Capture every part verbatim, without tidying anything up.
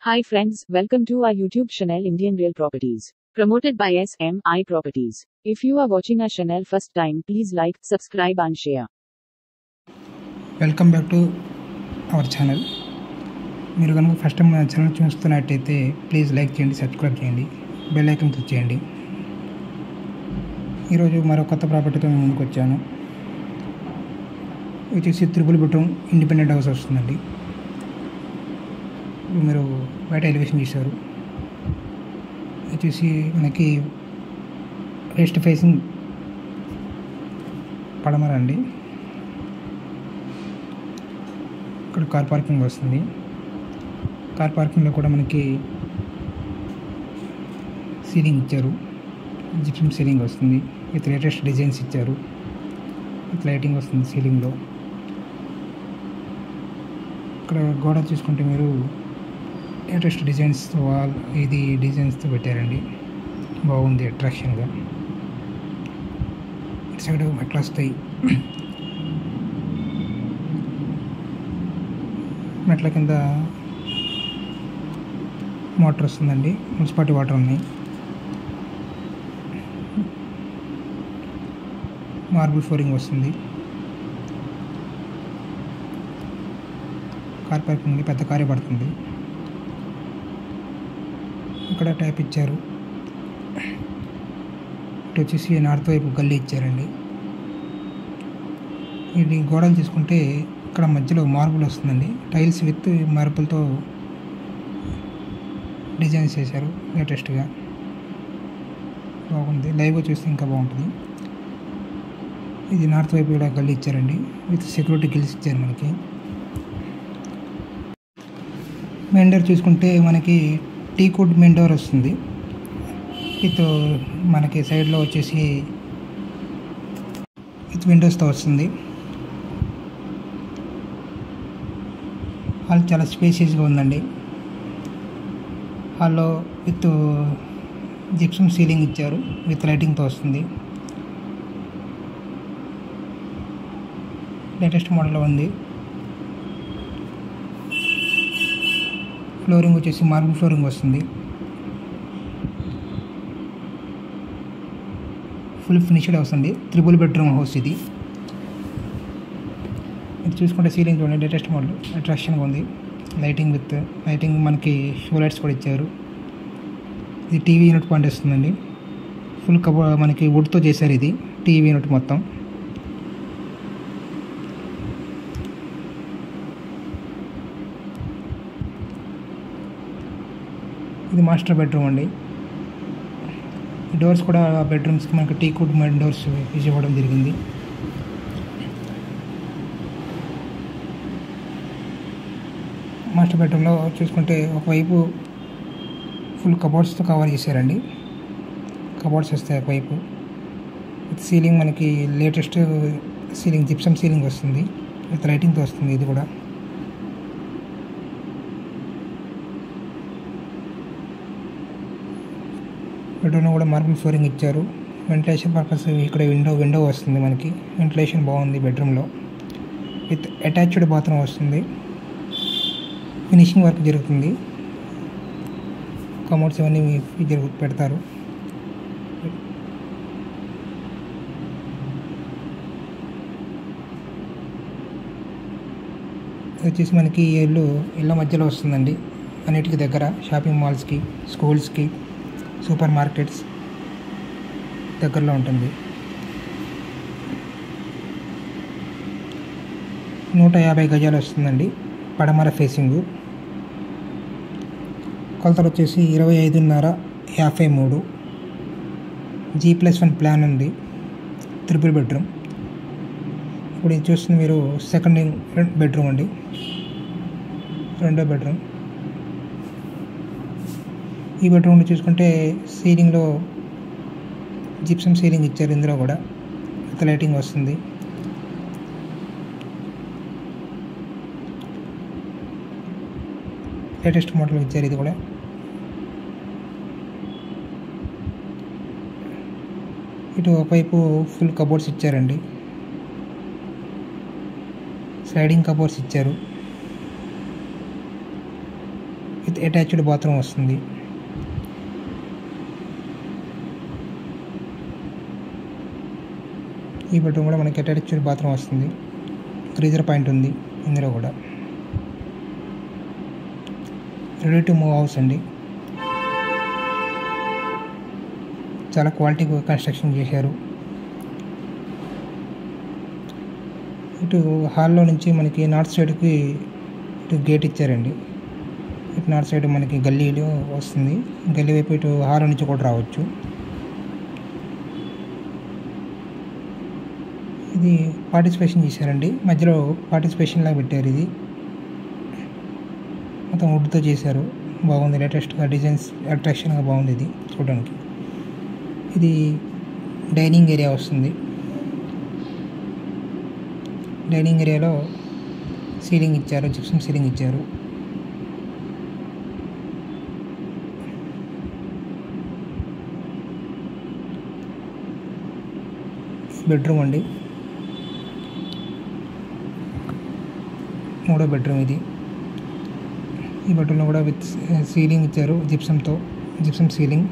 Hi friends, welcome to our YouTube channel Indian Real Properties, promoted by S M I Properties. If you are watching our channel first time, please like, subscribe and share. Welcome back to our channel. మీరు కనుక first time మన channel చూస్తున్నట్టయితే please like చేయండి, subscribe చేయండి, bell icon click చేయండి. ఈరోజు మరో కొత్త ప్రాపర్టీతో నేను ముందుకు వచ్చాను. వచ్చేసి త్రిబుల్ బెడ్రూమ్ ఇండిపెండెంట్ హౌస్ వస్తుందండి. మీరు బయట ఎలివేషన్ చేశారు. వచ్చేసి మనకి వెస్ట్ ఫేసింగ్ పడమర అండి. ఇక్కడ కార్ పార్కింగ్ వస్తుంది. కార్ పార్కింగ్లో కూడా మనకి సీలింగ్ ఇచ్చారు, జిప్సమ్ సీలింగ్ వస్తుంది. విత్ లేటెస్ట్ డిజైన్స్ ఇచ్చారు, విత్ లైటింగ్ వస్తుంది సీలింగ్లో. ఇక్కడ గోడ చూసుకుంటే మీరు లేటెస్ట్ డిజైన్స్తో వాల్ ఇది డిజైన్స్తో పెట్టారండి. బాగుంది, అట్రాక్షన్గా. ఇటు సైడ్ మెట్లు వస్తాయి. మెట్ల కింద మోటార్ వస్తుందండి, మున్సిపాలిటీ వాటర్ ఉన్నాయి. మార్బుల్ ఫ్లోరింగ్ వస్తుంది. కార్ పార్కింగ్ పెద్ద కారే పడుతుంది. ఇక్కడ ట్యాప్ ఇచ్చారు. ఇటు వచ్చేసి నార్త్ వైపు గల్లీ ఇచ్చారండి. ఇది గోడలు తీసుకుంటే ఇక్కడ మధ్యలో మార్బుల్ వస్తుందండి. టైల్స్ విత్ మార్బుల్తో డిజైన్స్ చేశారు లేటెస్ట్గా. బాగుంది, లైవ్గా చూస్తే ఇంకా బాగుంటుంది. ఇది నార్త్ వైపు కూడా గల్లీ ఇచ్చారండి, విత్ సెక్యూరిటీ గిల్స్ ఇచ్చారు మనకి. మెయిన్ డోర్ చూసుకుంటే మనకి టీ కుడ్ మెయిన్ డోర్ వస్తుంది. విత్ మనకి సైడ్లో వచ్చేసి విత్ విండోస్తో వస్తుంది. హాల్ చాలా స్పేసియస్గా ఉందండి. హాల్లో విత్ జిప్సమ్ సీలింగ్ ఇచ్చారు, విత్ లైటింగ్తో వస్తుంది. లేటెస్ట్ మోడల్లో ఉంది. ఫ్లోరింగ్ వచ్చేసి మార్బుల్ ఫ్లోరింగ్ వస్తుంది. ఫుల్ ఫినిష్డ్ వస్తుంది. త్రిబుల్ బెడ్రూమ్ హౌస్ ఇది. ఇది చూసుకుంటే సీలింగ్ చూడండి, లేటెస్ట్ మోడల్, అట్రాక్షన్గా ఉంది. లైటింగ్ విత్ లైటింగ్ మనకి షో లైట్స్ కూడా ఇచ్చారు. ఇది టీవీ యూనిట్ పాయింట్ వస్తుందండి. ఫుల్ కబో మనకి వుడ్తో చేశారు ఇది టీవీ యూనిట్ మొత్తం. ఇది మాస్టర్ బెడ్రూమ్ అండి. డోర్స్ కూడా బెడ్రూమ్స్కి మనకి teak wood main doors use ఇవ్వడం జరిగింది. మాస్టర్ బెడ్రూమ్లో చూసుకుంటే ఒకవైపు ఫుల్ కబోర్డ్స్తో కవర్ చేశారండి. కబోర్డ్స్ వస్తాయి ఒకవైపు. విత్ సీలింగ్ మనకి లేటెస్ట్ సీలింగ్ జిప్సమ్ సీలింగ్ వస్తుంది, విత్ లైటింగ్తో వస్తుంది. ఇది కూడా బెడ్రూమ్లో కూడా మార్బుల్ ఫ్లోరింగ్ ఇచ్చారు. వెంటిలేషన్ పర్పస్ ఇక్కడ విండో విండో వస్తుంది మనకి. వెంటిలేషన్ బాగుంది బెడ్రూమ్లో. విత్ అటాచ్డ్ బాత్రూమ్ వస్తుంది. ఫినిషింగ్ వర్క్ జరుగుతుంది. కమోడ్స్ ఇవన్నీ జరుగు పెడతారు. వచ్చేసి మనకి ఇల్లు ఇళ్ళ మధ్యలో వస్తుందండి. అన్నిటికీ దగ్గర షాపింగ్ మాల్స్కి, స్కూల్స్కి, సూపర్ మార్కెట్స్ దగ్గరలో ఉంటుంది. నూట యాభై గజాలు వస్తుందండి పడమర ఫేసింగు. కొలతలు వచ్చేసి ఇరవై ఐదున్నర యాభై మూడు జీ ప్లస్ వన్ ప్లాన్ ఉంది. Triple bedroom. ఇప్పుడు ఇది చూస్తుంది మీరు సెకండ్ బెడ్రూమ్ అండి, రెండో బెడ్రూమ్. ఈ బెడ్రూమ్లో చూసుకుంటే సీలింగ్లో జిప్సమ్ సీలింగ్ ఇచ్చారు. ఇందులో కూడా విత్ లైటింగ్ వస్తుంది. లేటెస్ట్ మోడల్ ఇచ్చారు ఇది కూడా. ఇటు ఒకవైపు ఫుల్ కబోర్డ్స్ ఇచ్చారండి, స్లైడింగ్ కబోర్డ్స్ ఇచ్చారు. విత్ అటాచ్డ్ బాత్రూమ్ వస్తుంది. ఈ బెడ్రూమ్ కూడా మనకి అటాచ్డ్ బాత్రూమ్ వస్తుంది. గ్రీజర్ పాయింట్ ఉంది ఇందులో కూడా. రెడీ టు మూవ్ హౌస్ అండి. చాలా క్వాలిటీ కన్స్ట్రక్షన్ చేశారు. ఇటు హాల్లో నుంచి మనకి నార్త్ సైడ్కి ఇటు గేట్ ఇచ్చారండి. ఇటు నార్త్ సైడ్ మనకి గల్లీలో వస్తుంది. గల్లీ వైపు ఇటు హాల్ నుంచి కూడా రావచ్చు. ఇది పార్టిసిపేషన్ చేశారండి. మధ్యలో పార్టిసిపేషన్ లాగా పెట్టారు. ఇది మొత్తం వుడ్తో చేశారు. బాగుంది. లేటెస్ట్గా డిజైన్స్ అట్రాక్షన్గా బాగుంది ఇది చూడడానికి. ఇది డైనింగ్ ఏరియా వస్తుంది. డైనింగ్ ఏరియాలో సీలింగ్ ఇచ్చారు. జిప్సమ్ సీలింగ్ ఇచ్చారు. బెడ్రూమ్ అండి. మూడో బెడ్రూమ్ ఇది. ఈ బెడ్రూమ్లో కూడా విత్ సీలింగ్ ఇచ్చారు. జిప్సమ్తో జిప్సమ్ సీలింగ్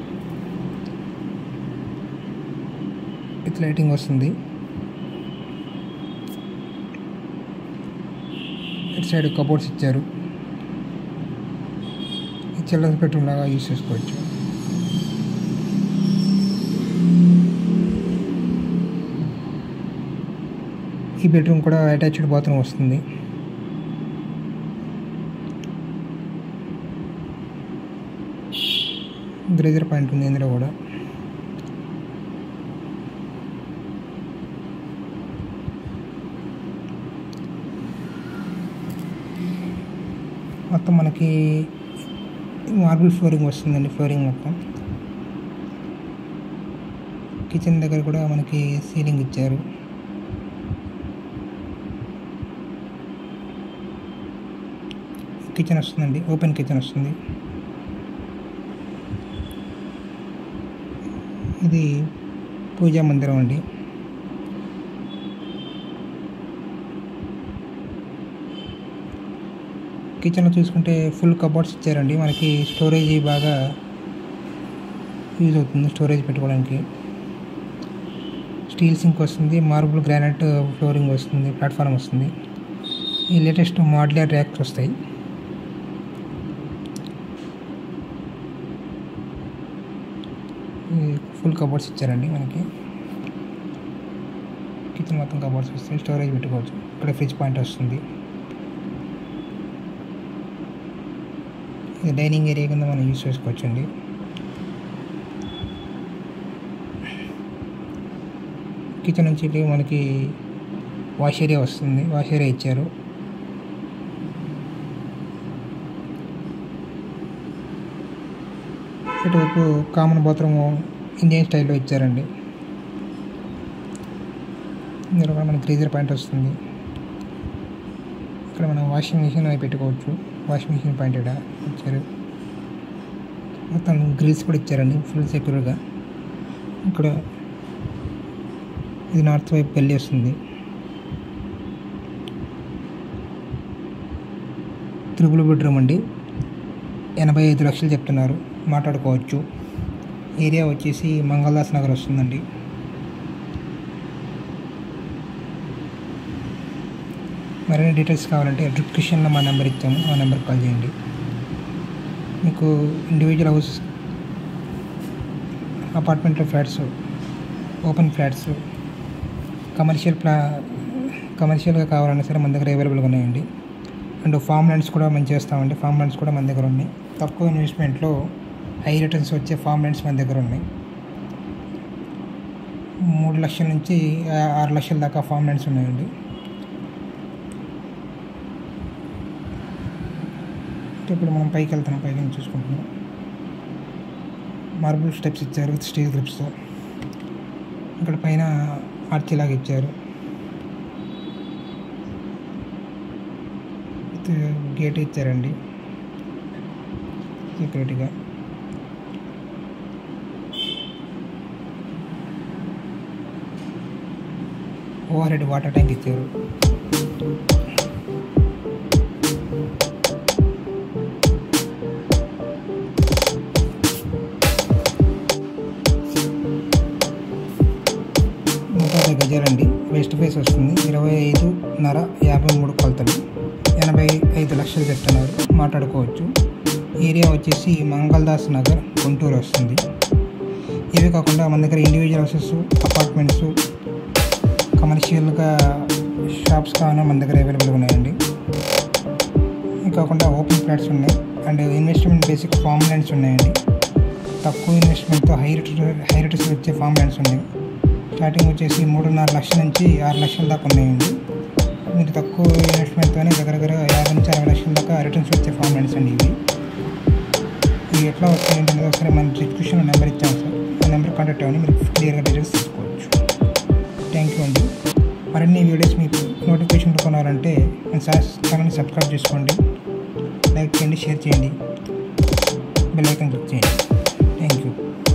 విత్ లైటింగ్ వస్తుంది. ఇటు సైడ్ కబోర్డ్స్ ఇచ్చారు. ఈ చిల్డ్రన్స్ బెడ్రూమ్ లాగా యూజ్ చేసుకోవచ్చు. ఈ బెడ్రూమ్ కూడా అటాచ్డ్ బాత్రూమ్ వస్తుంది. గ్రేజర్ పాయింట్ ఉంది ఇందులో కూడా. మొత్తం మనకి మార్బుల్ ఫ్లోరింగ్ వస్తుందండి. ఫ్లోరింగ్ మొత్తం. కిచెన్ దగ్గర కూడా మనకి సీలింగ్ ఇచ్చారు. కిచెన్ వస్తుందండి. ఓపెన్ కిచెన్ వస్తుంది. ఇది పూజా మందిరం అండి. కిచెన్లో చూసుకుంటే ఫుల్ కబోర్డ్స్ ఇచ్చారండి. మనకి స్టోరేజ్ బాగా యూజ్ అవుతుంది. స్టోరేజ్ పెట్టుకోవడానికి. స్టీల్ సింక్ వస్తుంది. మార్బుల్ గ్రానైట్ ఫ్లోరింగ్ వస్తుంది. ప్లాట్ఫామ్ వస్తుంది. ఈ లేటెస్ట్ మాడ్యులర్ ర్యాక్స్ వస్తాయి. ఫుల్ కబోర్డ్స్ ఇచ్చారండి మనకి. కిచెన్ మొత్తం కబోర్డ్స్ వస్తాయి. స్టోరేజ్ పెట్టుకోవచ్చు. ఇక్కడ ఫ్రిడ్జ్ పాయింట్ వస్తుంది. ఇది డైనింగ్ ఏరియా కింద మనం యూజ్ చేసుకోవచ్చు అండి. కిచెన్ నుంచి మనకి వాష్ ఏరియా వస్తుంది. వాష్ ఏరియా ఇచ్చారు. ఇటువైపు కామన్ బాత్రూమ్ ఇండియన్ స్టైల్లో ఇచ్చారండి. ఇందులో కూడా మనకి గ్రీజర్ పాయింట్ వస్తుంది. ఇక్కడ మనం వాషింగ్ మిషన్ అవి పెట్టుకోవచ్చు. వాషింగ్ మిషన్ పాయింట్ ఇక్కడ ఇచ్చారు. మొత్తం గ్రిల్స్ కూడా ఇచ్చారండి ఫుల్ సెక్యూర్గా. ఇక్కడ ఇది నార్త్ వైపు వెళ్ళి వస్తుంది. త్రిబుల్ బెడ్రూమ్ అండి. ఎనభై ఐదు లక్షలు చెప్తున్నారు. మాట్లాడుకోవచ్చు. ఏరియా వచ్చేసి మంగళదాస్ నగర్ వస్తుందండి. మరిన్ని డీటెయిల్స్ కావాలంటే డిస్క్రిప్షన్లో మా నెంబర్ ఇచ్చాము. ఆ నెంబర్కి కాల్ చేయండి. మీకు ఇండివిజువల్ హౌస్, అపార్ట్మెంట్లో ఫ్లాట్స్, ఓపెన్ ఫ్లాట్స్, కమర్షియల్ ప్లా కమర్షియల్గా కావాలన్నా సరే మన దగ్గర అవైలబుల్గా ఉన్నాయండి. అండ్ ఫామ్ ల్యాండ్స్ కూడా మనం చేస్తామండి. ఫామ్ ల్యాండ్స్ కూడా మన దగ్గర ఉన్నాయి. తక్కువ ఇన్వెస్ట్మెంట్లో హై రిటర్న్స్ వచ్చే ఫామ్ ల్యాండ్స్ మన దగ్గర ఉన్నాయి. మూడు లక్షల నుంచి ఆరు లక్షల దాకా ఫామ్ ల్యాండ్స్ ఉన్నాయండి. ఇప్పుడు మనం పైకి వెళ్తున్నాం. పైకి చూసుకుంటున్నాం. మార్బుల్ స్టెప్స్ ఇచ్చారు విత్ స్టీల్ గ్రిప్స్తో. ఇక్కడ పైన ఆర్చ్ లాగా ఇచ్చారు. విత్ గేట్ ఇచ్చారండి సెక్యూరిటీగా. ఓవర్ హెడ్ వాటర్ ట్యాంక్ ఇచ్చారు. గజాలండి. వెస్ట్ ఫేస్ వస్తుంది. ఇరవై ఐదున్నర యాభై మూడు కొలతలు, ఎనభై ఐదు లక్షలు చెప్తున్నారు. మాట్లాడుకోవచ్చు. ఏరియా వచ్చేసి మంగళదాస్ నగర్, గుంటూరు వస్తుంది. ఇవే కాకుండా మన దగ్గర ఇండివిజువల్ హౌసెస్, అపార్ట్మెంట్స్, కమర్షియల్గా షాప్స్ కావాలన్నా మన దగ్గర అవైలబుల్గా ఉన్నాయండి. ఇవి కాకుండా ఓపెన్ ఫ్లాట్స్ ఉన్నాయి and investment basic farm lands ఉన్నాయండి. తక్కువ ఇన్వెస్ట్మెంట్తో హై రిటర్న్ హై రిటర్న్స్ వచ్చే ఫామ్ ల్యాండ్స్ ఉన్నాయి. స్టార్టింగ్ వచ్చేసి మూడున్నర లక్షల నుంచి ఆరు లక్షల దాకా ఉన్నాయండి. మీరు తక్కువ ఇన్వెస్ట్మెంట్తోనే దగ్గర దగ్గర యాభై నుంచి అరవై లక్షల దాకా రిటర్న్స్ వచ్చే ఫామ్ ల్యాండ్స్ అండి ఇవి. ఇవి ఎట్లా వస్తాయి ఏంటనేది ఒకసారి మన డిస్క్రిప్షన్లో నెంబర్ ఇచ్చాము సార్. ఆ నెంబర్ కాంటాక్ట్ అవ్వండి, మీరు క్లియర్గా డీటెయిల్స్ తీసుకోవచ్చు. థ్యాంక్ యూ అండి. మరిన్ని వీడియోస్ మీకు నోటిఫికేషన్ కొనాలంటే మన ఛానల్ని సబ్స్క్రైబ్ చేసుకోండి, లైక్ చేయండి, షేర్ చేయండి, బెల్ ఐకాన్ క్లిక్ చేయండి. Thank you.